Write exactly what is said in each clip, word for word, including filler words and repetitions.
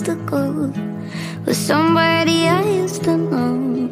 to go with somebody I used to know.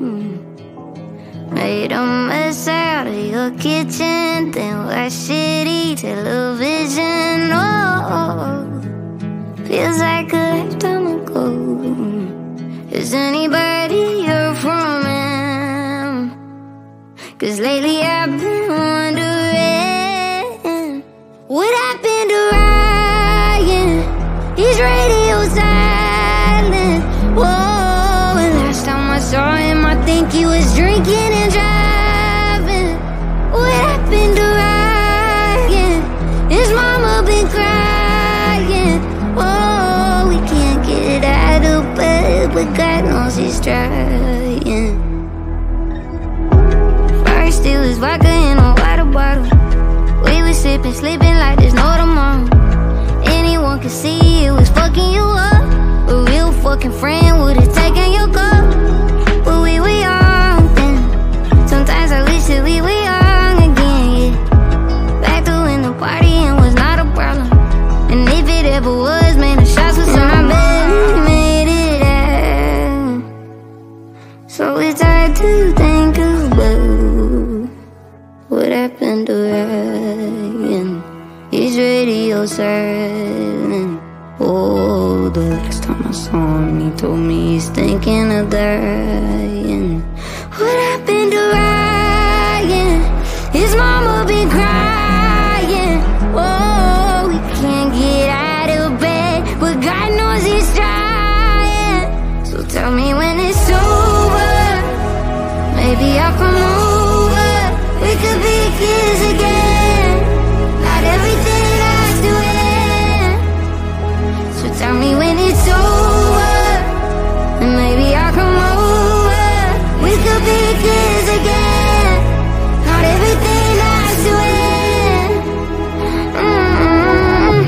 Made a mess out of your kitchen, then watch shitty television. Oh, feels like a lifetime ago. Is anybody here from him? Cause lately I've been wondering what happened to Ryan. He's radio silent. Whoa, and last time I saw him I think he was drinking and driving. What happened to Ryan? His mama been crying. Whoa, we can't get out of bed, but God knows he's trying. First it was vodka in a water bottle. We was sipping, sleeping like there's no tomorrow. Anyone could see it was fucking you up. A real fucking friend would've taken your cup. But we were young then. Sometimes I wish that we were young again, yeah. Back to when the partying was not a problem. And if it ever was, man, the shots was on. I barely made it out. So it's hard to think about what happened to Ryan. He's radio silent. Oh, the last time I saw him, he told me he's thinking of dying. What happened to Ryan? His mama been crying. Oh, we can't get out of bed, but God knows he's trying. So tell me when it's over, maybe I'll come over. We could be kids again. Not everything has to end. So tell me when it's over, and maybe I'll come over. We could be kids again. Not everything has to end. Mm-hmm.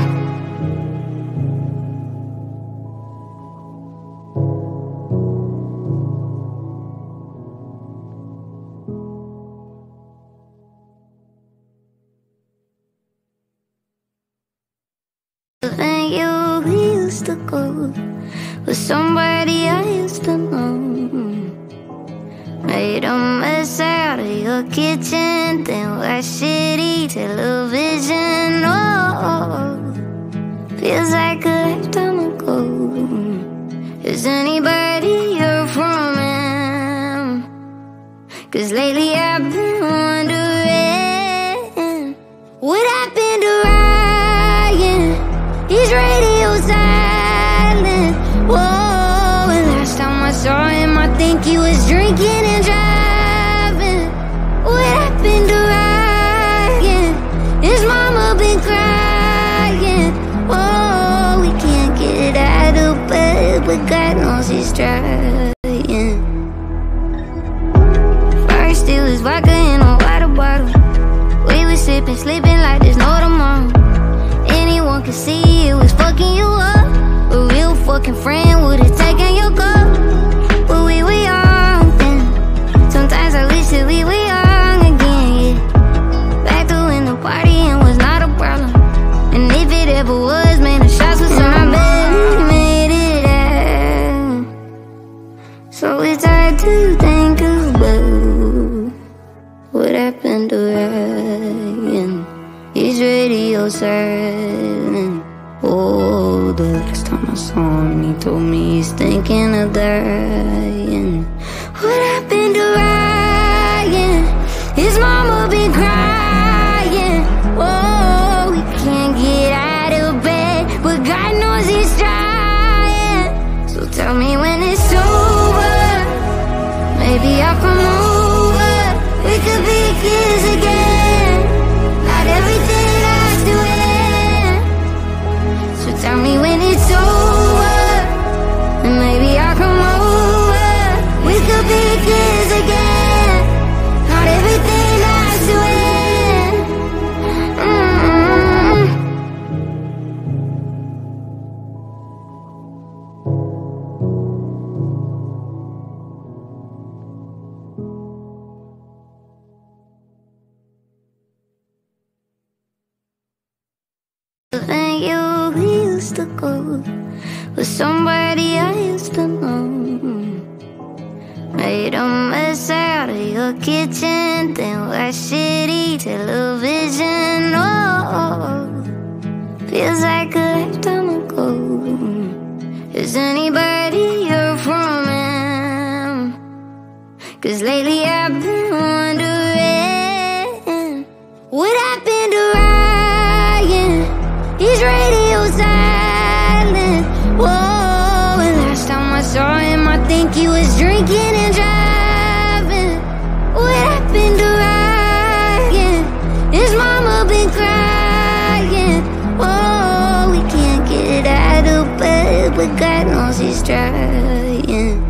When you used to go with somebody I used to know. Made a mess out of your kitchen, then watch shitty television. Oh, feels like a lifetime ago. Is anybody here from him? Cause lately I've been wondering what happened to Ryan. He's radio silent. Whoa, and last time I saw him I think he was drinking and driving. What happened to Ryan? His mama been crying. Whoa, we can't get out of bed, but God knows he's trying. First it was vodka in a water bottle. We was sipping, sleeping like there's no tomorrow. Anyone could see it was fucking you up. A real fucking friend would've taken your cup. But we were young then. Sometimes I wish that we were young again, yeah. Back to when the partying was not a problem. And if it ever was, man, the shots was on. I barely made it out. So it's hard to think about what happened to Ryan. He's radio silent. Oh, the last time I saw him, he told me he's thinking of dying. What happened to Ryan? His mama been crying. Oh, we can't get out of bed, but God knows he's trying. So tell me when it's over, maybe I'll come over. We could be kids again. Not everything has to end. So tell me when it's over, and maybe I'll come over. We could be kids again. Not everything has to end. Mm-hmm. When you used to go with somebody I used to know. Made a mess out of your kitchen, then watch shitty television. Oh, feels like a lifetime ago. Is anybody here from him? Cause lately I've been wondering what happened to Ryan. He's radio silent. Whoa, and last time I saw him I think he was drinking and driving. What happened to Ryan? His mama been crying. Whoa, we can't get out of bed, but God knows he's trying.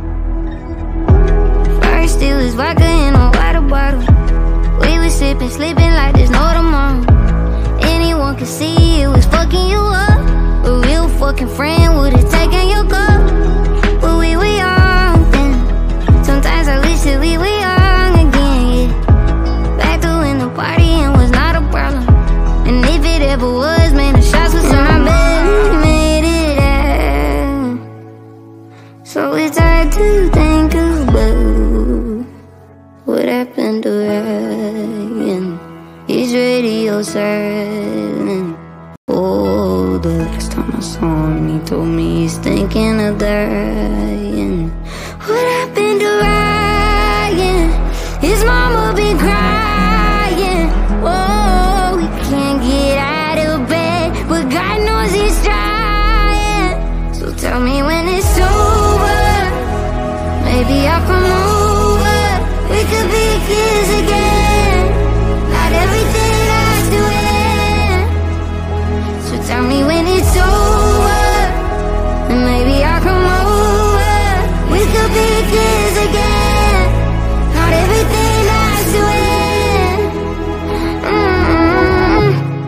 First it was vodka in a water bottle. We was sipping, sleeping like there's no tomorrow. Anyone could see it was fucking you up. A real fucking friend would've taken your cup. But we were young then. Sometimes I wish that we were young again, yeah. Back to when the partying was not a problem. And if it ever was, man, the shots was on. I bet we made it out. So it's hard to think about what happened to Ryan. He's radio silent. Oh, the last time I saw him, he told me he's thinking of dying. What happened to Ryan? His mama been crying. Oh, we can't get out of bed, but God knows he's trying. So tell me when it's over, maybe I'll come over. We could be kids again. Not everything has to end. So tell me when it's over, and maybe I'll come over. We could be kids again. Not everything has to end. Mm-hmm.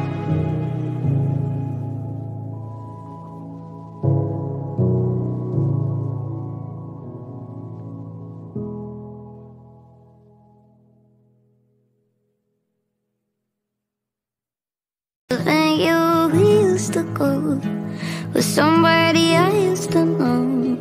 When you used to go with somebody I used to know.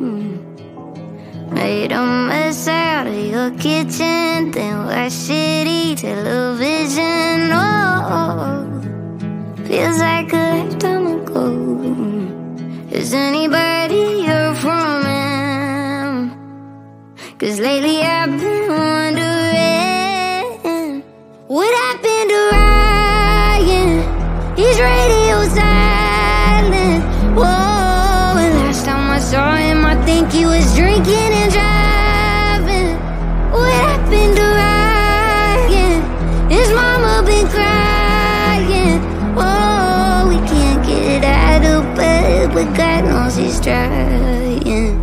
Made a mess out of your kitchen, then watch shitty television. Oh, feels like a lifetime ago. Is anybody here from him? Cause lately I've been wondering what happened to Ryan. He's radio silent. Whoa, and last time I saw him I think he was drinking and driving. What happened to Ryan? His mama been crying. Whoa, we can't get out of bed, but God knows he's trying.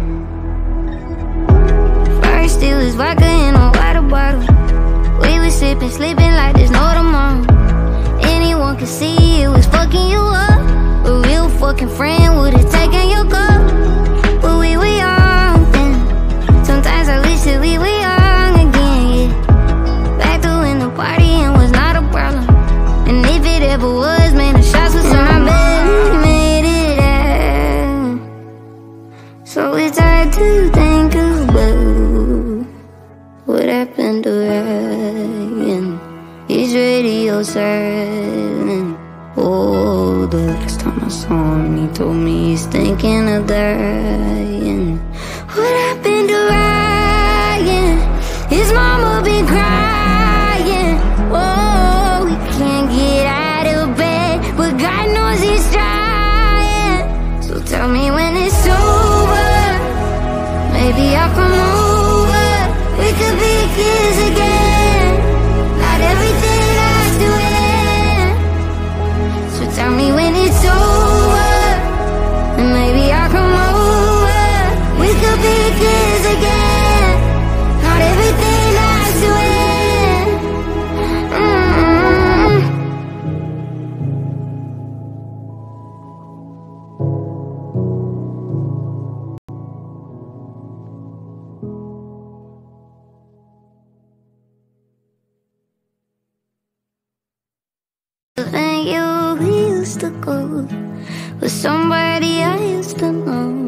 First it was vodka in a water bottle. We was sipping, sleeping like there's no tomorrow. Anyone could see it was fucking you up. A real fucking friend would've taken your cup. But we were young then. Sometimes I wish that we were young again, yeah. Back to when the partying was not a problem. And if it ever was, man, the shots was on. I bet we made it out. So it's hard to think about what happened to Ryan. He's radio silent. Oh, the last time I saw him, he told me he's thinking of dying. What happened to Ryan? His mama been crying. Oh, we can't get out of bed, but God knows he's trying. So tell me when it's over, maybe I'll come over. We could be kids again. Not everything has to end. So tell me when it's over, and maybe I'll come over. We could be kids again. Not everything has to end. Mm-hmm. When you used to go with somebody I used to know.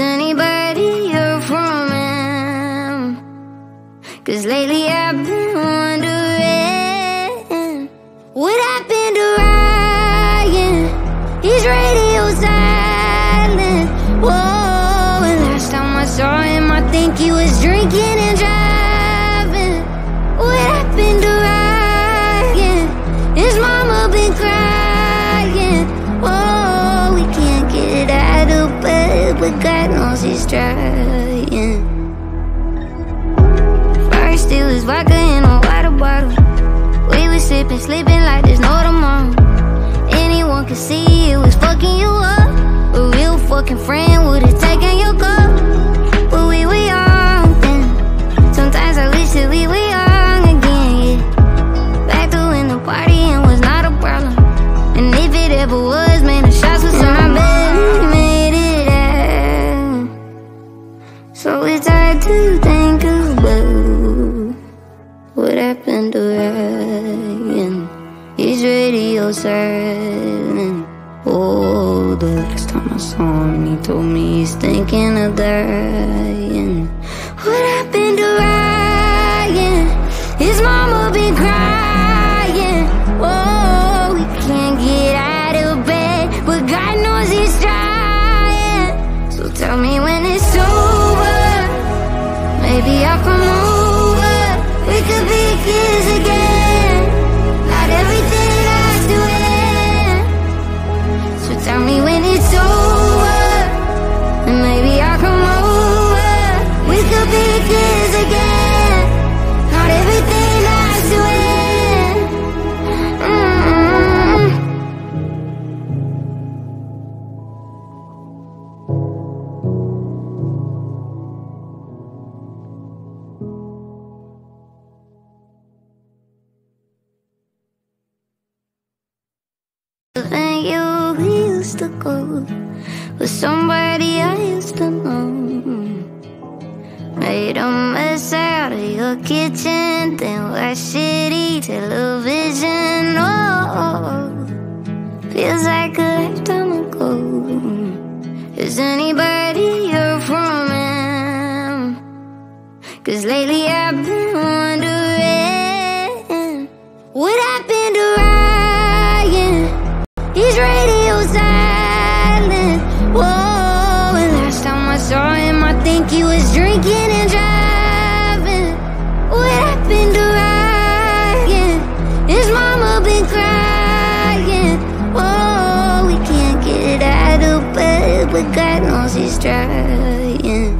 anybody heard from him? Cause lately I've been wondering what happened to Ryan? He's radio silent. Whoa, and last time I saw him I think he was drinking and driving. What happened to Ryan? His mama been crying. Whoa, we can't get out of bed, but God knows he's trying. First it was vodka in a water bottle. We was sipping, sleeping like there's no tomorrow. Anyone could see it was fucking you up. A real fucking friend would've taken your cup. But we were young then. Sometimes I wish that we were young again, yeah. Back to when the partying was not a problem. And if it ever was, man, the shots was on. I barely made it out. So it's hard to think about what happened to Ryan. He's radio silent. Oh, the last time I saw him, he told me he's thinking of dying. What happened to Ryan? His mama been crying. Oh, we can't get out of bed, but God knows he's trying. So tell me when it's over, maybe I'll come over. We could be kids again. Not everything has to end. So tell me when it's over, and maybe I'll come over. We could be kids again. Not everything has to end. Mm-hmm. When you used to go with somebody I used to know, made a mess out of your kitchen, then watch shitty television. Oh, feels like a lifetime ago. Has anybody heard from him? Cause lately I've been wondering what happened to Ryan? He's radio silent. Whoa, and last time I saw him I think he was drinking and driving. What happened to Ryan? His mama been crying. Whoa, we can't get out of bed, but God knows he's trying.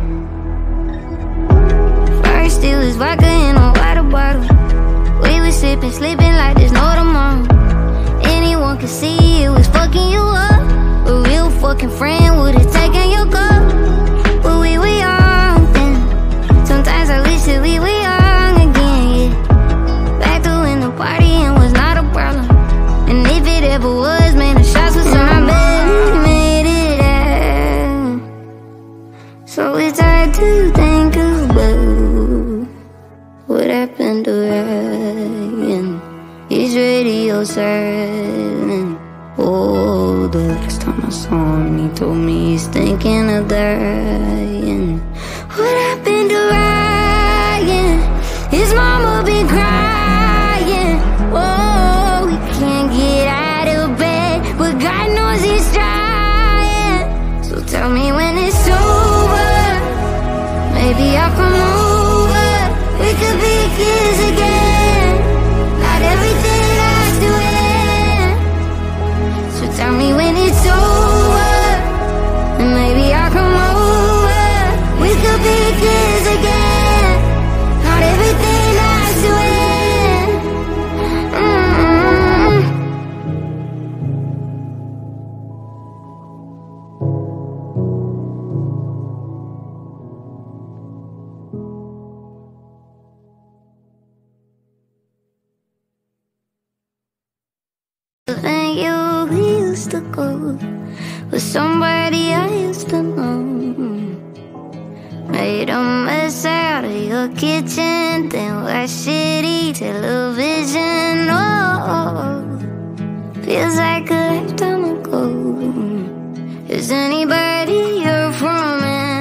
First it was vodka in a water bottle. We was sipping, sleeping like there's no tomorrow. Anyone could see it was fucking you up. A real fucking friend would've taken your cup. But we were young then. Sometimes I wish that we were young again, yeah. Back to when the partying was not a problem. And if it ever was, man, the shots was on. I barely made it out. So it's hard to think about what happened to Ryan. He's radio silent. Oh, the last time I saw him, he told me he's thinking of dying. What happened to Ryan? His mama been crying. Oh, we can't get out of bed, but God knows he's trying. So tell me when it's over, maybe I'll come over. We could be kids again. Not everything has to end. So tell me when it's over, and maybe I'll come over. We could be kids again. Not everything has to end. Mm-hmm. When you used to go with somebody I used to know, made a mess out of your kitchen, then watch shitty television. Oh, feels like a lifetime ago. Has anybody heard from him?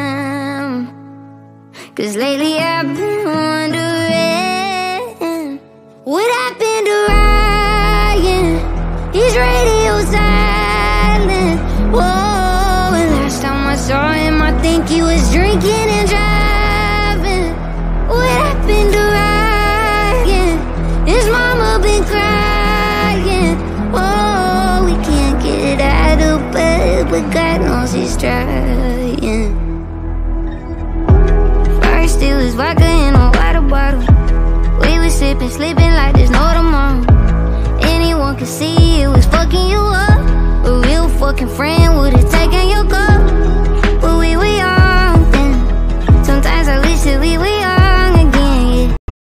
Cause lately I've been wondering what happened to Ryan. His radio silent. Whoa, and last time I saw him I think he was drinking and driving. What happened to Ryan? His mama been crying. Oh, we can't get out of bed, but God knows he's trying. First it was vodka in a water bottle. We was sipping, sleeping like there's no tomorrow. Anyone could see it was fucking you up. A real fucking friend would've taken your cup. But we were young then. Sometimes I wish that we were young again, yeah.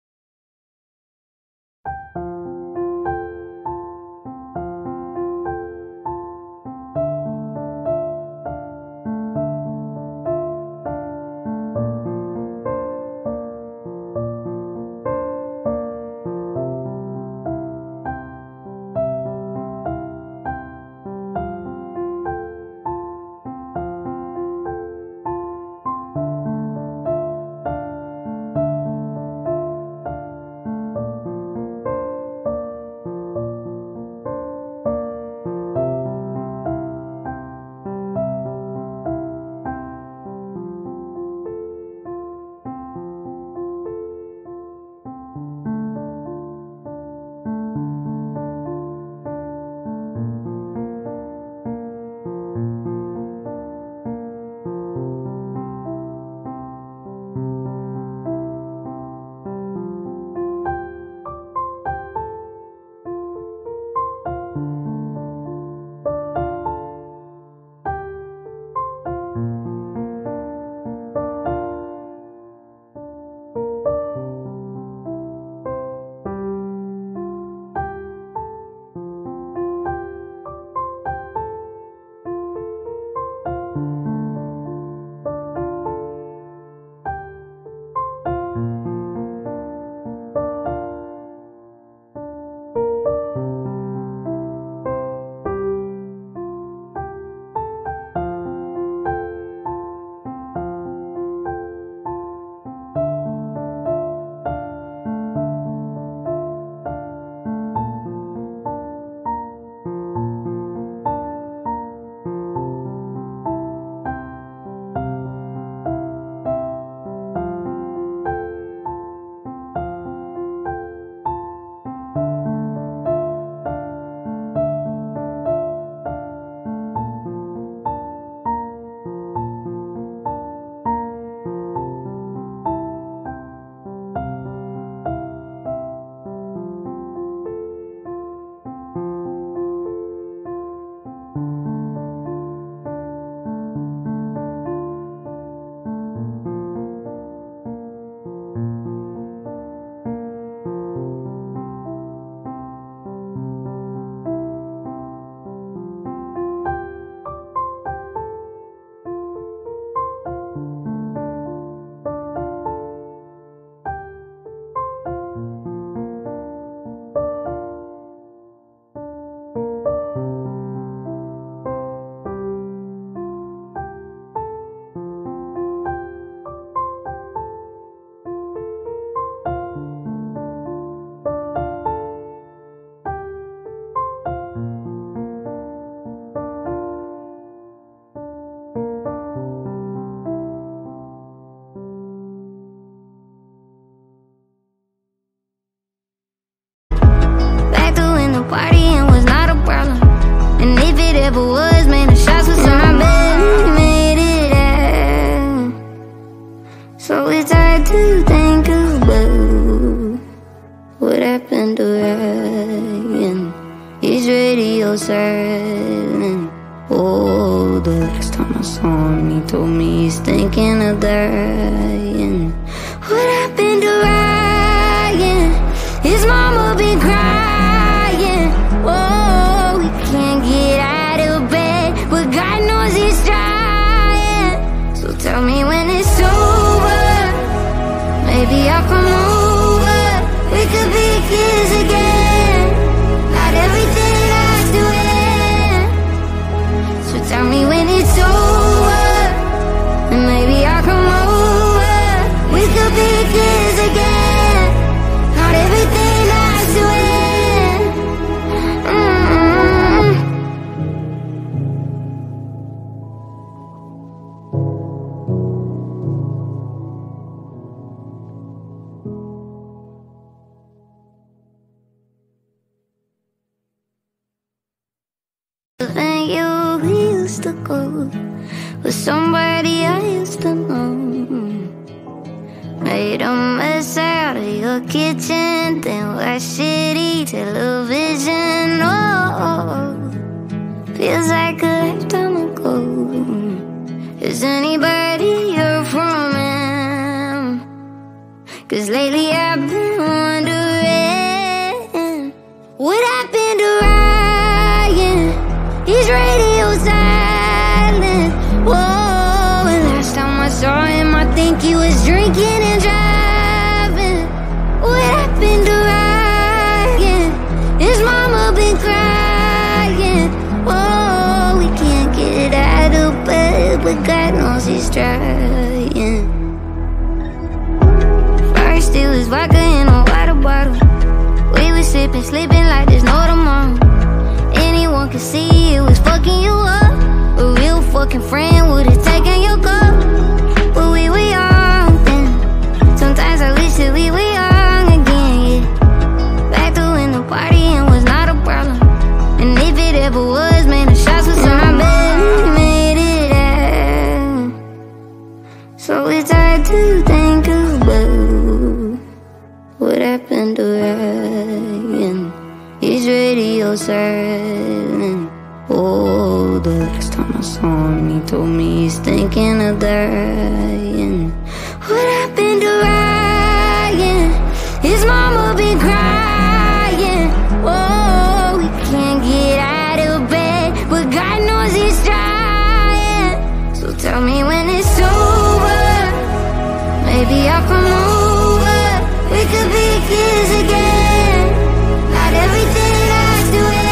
Partying was not a problem, and if it ever was, man, the shots was on. I barely made it out, so it's hard to think about what happened to Ryan. His radio silent. Oh, the last time I saw him, he told me he's thinking of dying. What happened to Ryan? His mama been crying. Oh, we can't get out of bed, but God knows he's trying. So tell me when it's over, maybe I'll come over. We could be kids again. Not everything has to end. So tell me when it's over, and maybe I'll come over. We used to go with somebody I used to know. Made a mess out of your kitchen, then watched shitty television. Oh, feels like a lifetime ago. Has anybody heard from him? Cause lately I've been wondering what happened to Ryan? He's radio silent. Whoa, and last time I saw him I think he was drinking and driving. What happened to Ryan? His mama been crying. Oh, we can't get out of bed, but God knows he's trying. First it was vodka in a water bottle. We was sipping, sleeping like there's no tomorrow. Anyone could see it was fucking you up. A real fucking friend would've taken your cup. But we were young then. Sometimes I wish that we were young again, yeah. Back to when the partying was not a problem. And if it ever was, man, the shots was on. I barely made it out. So it's hard to think about what happened to Ryan. He's radio silent. Oh, the last time I saw him, he told me he's thinking of dying. What happened to Ryan? His mama been crying. Oh, we can't get out of bed, but God knows he's trying. So tell me when it's over, maybe I'll come over. We could be kids again. Not everything has to end.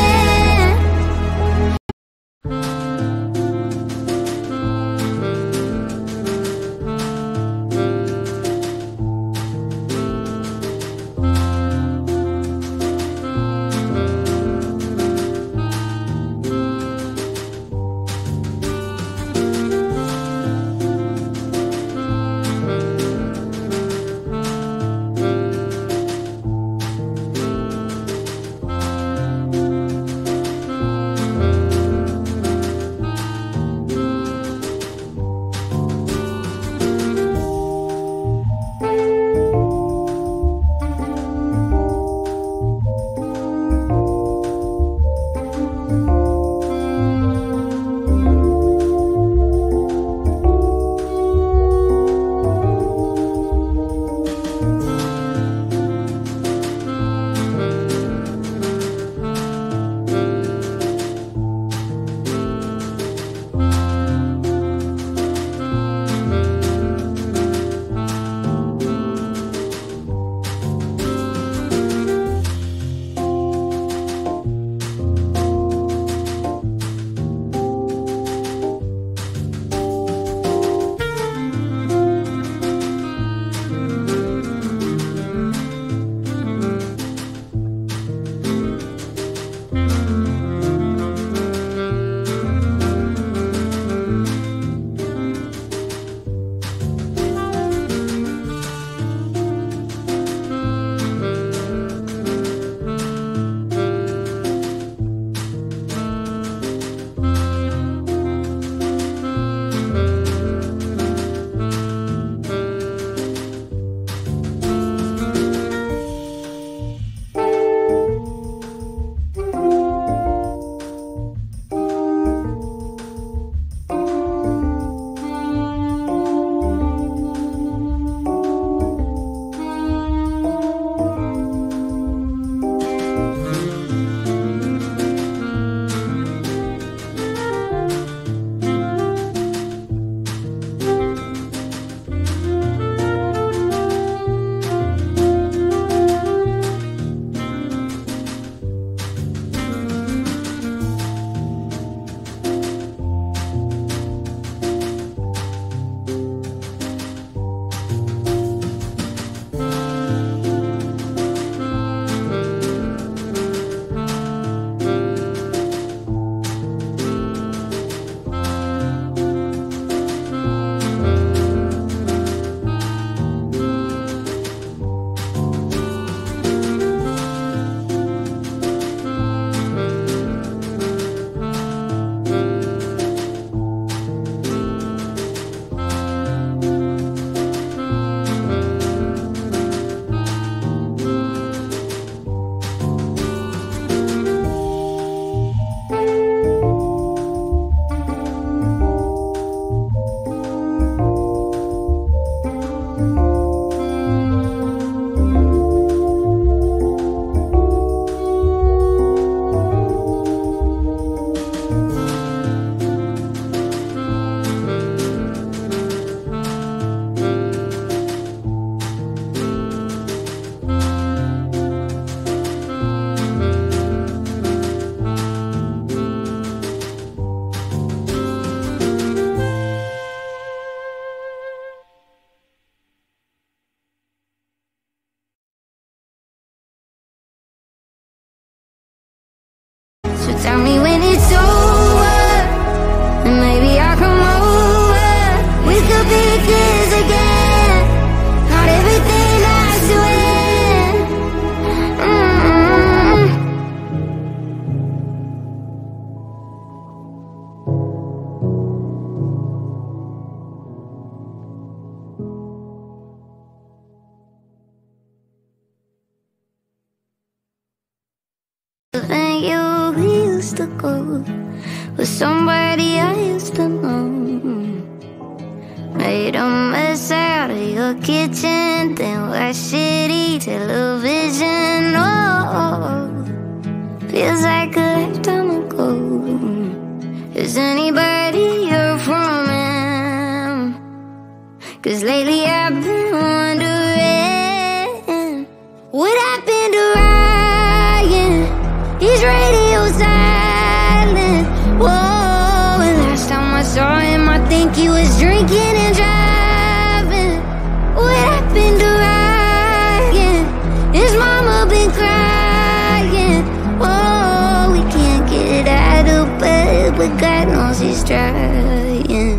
Tell me when it's over, and maybe I'll come over. We could be kids again. Not everything lasts to end. Mm-hmm. When you used to go with somebody I used to know, made a mess out of your kitchen, then watched shitty television. Oh, feels like a lifetime ago. Is anybody heard from him? Cause lately I've been wondering what happened to Ryan. He's radio silent. Whoa, and last time I saw him, I think he was drinking and driving. What happened to Ryan? His mama been crying. Whoa, we can't get out of bed, but God knows he's trying.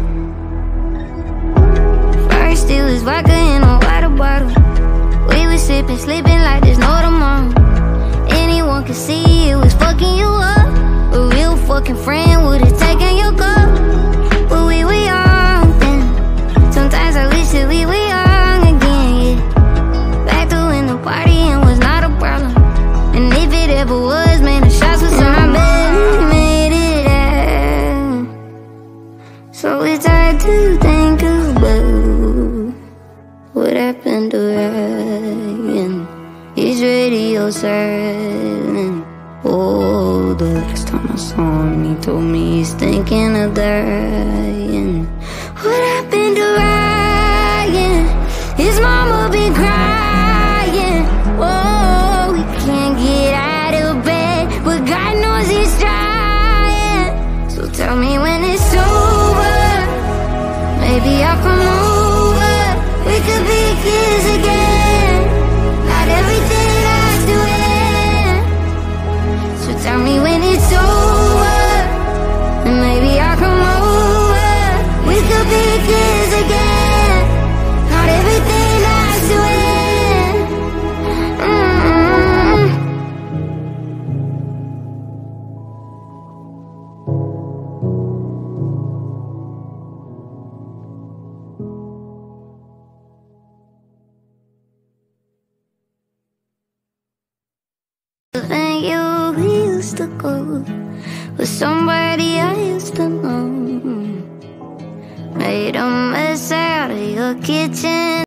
First it was vodka in a water bottle. We was sipping, sleeping like there's no tomorrow. Anyone could see it was fucking you up. A real fucking friend would've taken your cup. But we were young then. Sometimes I wish that we were young again, yeah. Back to when the partying was not a problem. And if it ever was, man, the shots was on our bed. We made it out. So it's hard to think about what happened to Ryan. His radio silent. Oh, the last time I saw him, he told me he's thinking of dying. What happened to Ryan? His mama been crying. Oh, we can't get out of bed, but God knows he's trying. So tell me when it's over, maybe I'll come over. We could be kids again. Not everything lasts to end. So tell me when it's over, and maybe I'll come over. We could be kids again. Not everything lasts to end. Mm-hmm. When you used to go with somebody I used to know, made a mess out of your kitchen.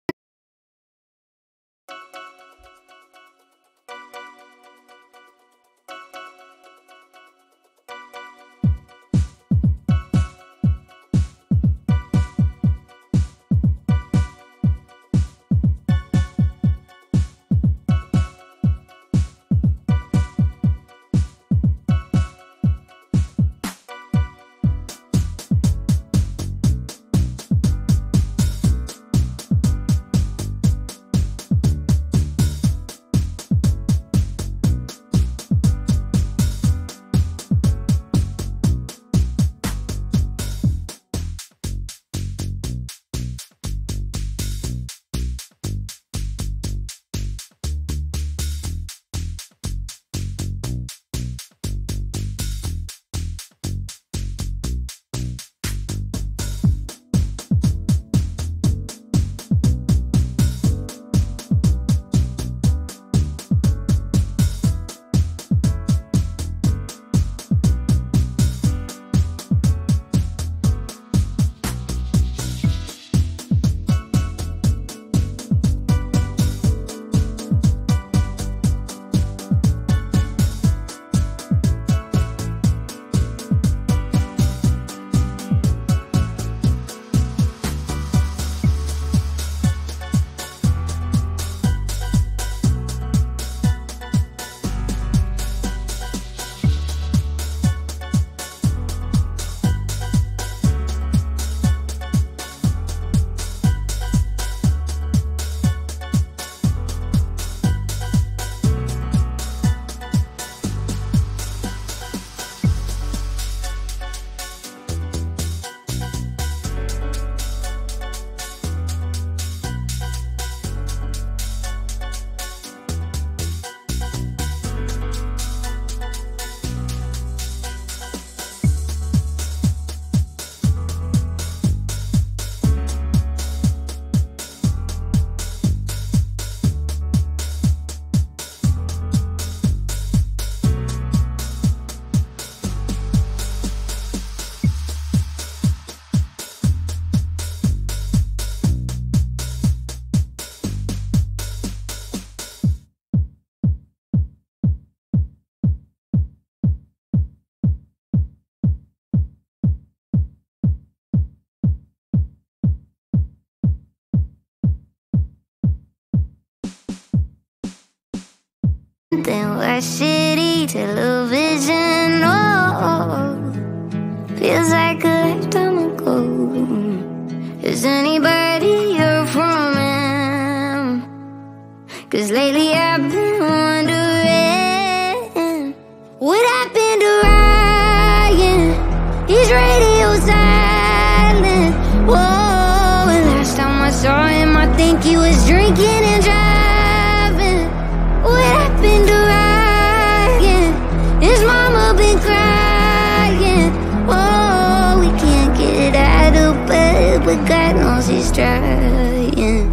then watch shitty television. Oh, feels like a lifetime ago. Has anybody heard from him? Cause lately I've been wondering what happened to Ryan? He's radio silent. Whoa, and last time I saw him I think he was drinking and driving. What happened to Ryan? His mama been crying. Oh, we can't get out of bed, but God knows he's trying.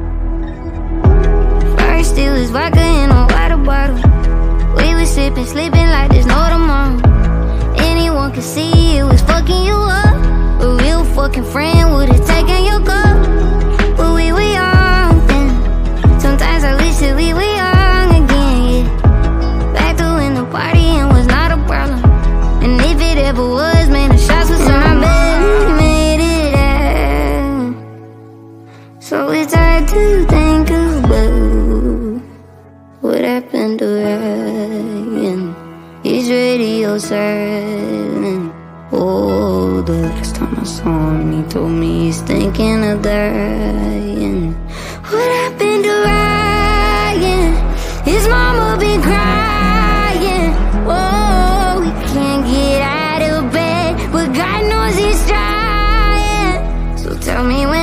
First it was vodka in a water bottle. We was sipping, sleeping like there's no tomorrow. Anyone could see it was fucking you up. A real fucking friend would've taken your cup. But we were young then. Sometimes I wish that we were young again, yeah. Back to when the partying was not a problem. And if it ever was, man, the shots was on. I barely made it out. So it's hard to think about what happened to Ryan. He's radio silent. Oh, the last time I saw him, he told me he's thinking of dying. What happened to Ryan? His mama been crying. Oh, we can't get out of bed, but God knows he's trying. So tell me when